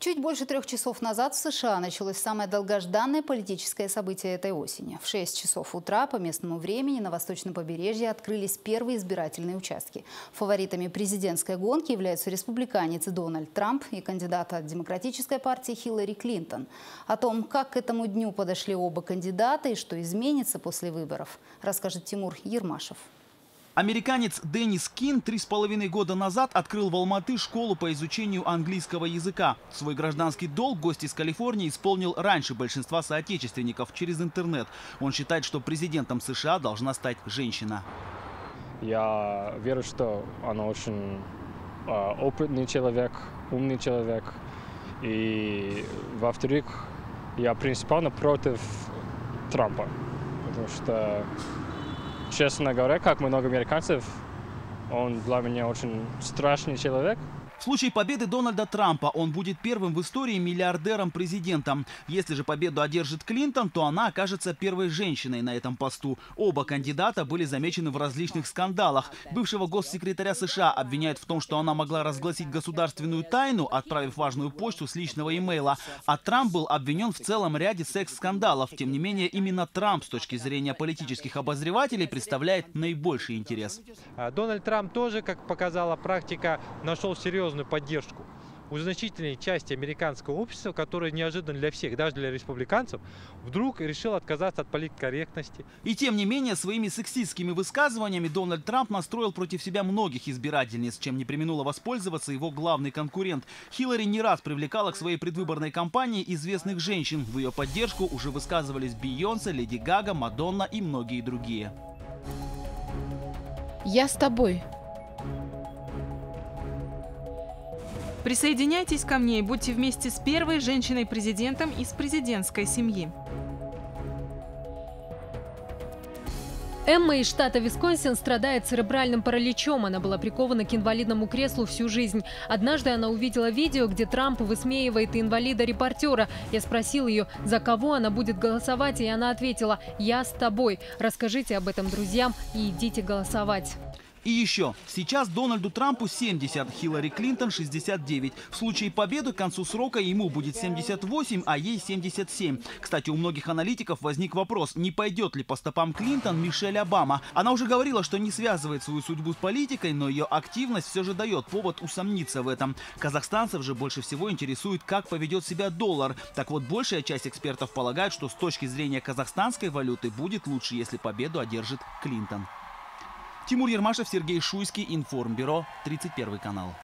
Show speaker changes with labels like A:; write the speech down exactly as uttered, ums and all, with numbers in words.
A: Чуть больше трех часов назад в США началось самое долгожданное политическое событие этой осени. В шесть часов утра по местному времени на восточном побережье открылись первые избирательные участки. Фаворитами президентской гонки являются республиканец Дональд Трамп и кандидат от Демократической партии Хиллари Клинтон. О том, как к этому дню подошли оба кандидата и что изменится после выборов, расскажет Тимур Ермашев.
B: Американец Деннис Кин три с половиной года назад открыл в Алматы школу по изучению английского языка. Свой гражданский долг гость из Калифорнии исполнил раньше большинства соотечественников через интернет. Он считает, что президентом США должна стать женщина.
C: Я верю, что она очень э, опытный человек, умный человек. И, во-вторых, я принципиально против Трампа, потому что, честно говоря, как много американцев, он для меня очень страшный человек.
B: В случае победы Дональда Трампа он будет первым в истории миллиардером-президентом. Если же победу одержит Клинтон, то она окажется первой женщиной на этом посту. Оба кандидата были замечены в различных скандалах. Бывшего госсекретаря США обвиняют в том, что она могла разгласить государственную тайну, отправив важную почту с личного имейла. А Трамп был обвинен в целом ряде секс-скандалов. Тем не менее, именно Трамп с точки зрения политических обозревателей представляет наибольший интерес.
D: Дональд Трамп тоже, как показала практика, нашел серьезную поддержку у значительной части американского общества, которое неожиданно для всех, даже для республиканцев, вдруг решил отказаться от политкорректности.
B: И тем не менее, своими сексистскими высказываниями Дональд Трамп настроил против себя многих избирательниц, чем не преминула воспользоваться его главный конкурент. Хиллари не раз привлекала к своей предвыборной кампании известных женщин. В ее поддержку уже высказывались Бейонсе, Леди Гага, Мадонна и многие другие.
E: Я с тобой.
F: Присоединяйтесь ко мне и будьте вместе с первой женщиной-президентом из президентской семьи.
G: Эмма из штата Висконсин страдает церебральным параличом. Она была прикована к инвалидному креслу всю жизнь. Однажды она увидела видео, где Трамп высмеивает инвалида-репортера. Я спросил ее, за кого она будет голосовать, и она ответила: «Я с тобой». Расскажите об этом друзьям и идите голосовать.
B: И еще. Сейчас Дональду Трампу семьдесят, Хиллари Клинтон шестьдесят девять. В случае победы к концу срока ему будет семьдесят восемь, а ей семьдесят семь. Кстати, у многих аналитиков возник вопрос, не пойдет ли по стопам Клинтон Мишель Обама. Она уже говорила, что не связывает свою судьбу с политикой, но ее активность все же дает повод усомниться в этом. Казахстанцев же больше всего интересует, как поведет себя доллар. Так вот, большая часть экспертов полагает, что с точки зрения казахстанской валюты будет лучше, если победу одержит Клинтон. Тимур Ермашев, Сергей Шуйский, Информбюро, тридцать первый канал.